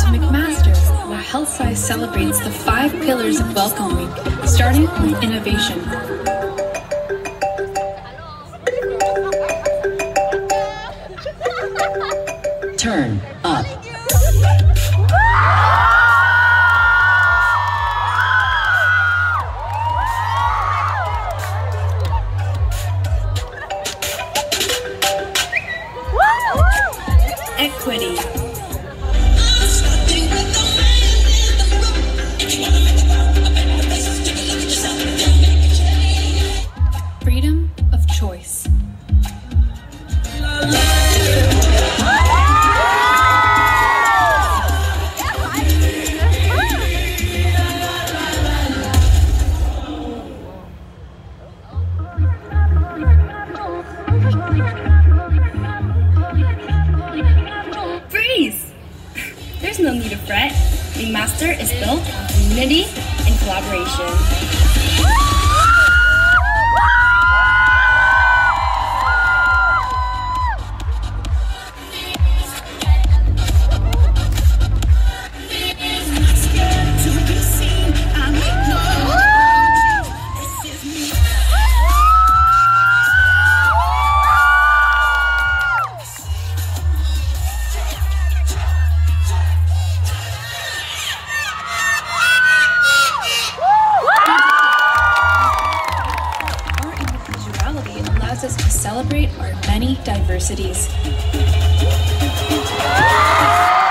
McMaster, where Health Size celebrates the 5 pillars of Welcome Week, starting with innovation. Turn up. Equity. Freedom of choice. There's no need to fret. McMaster is built on community and collaboration. Allows us to celebrate our many diversities.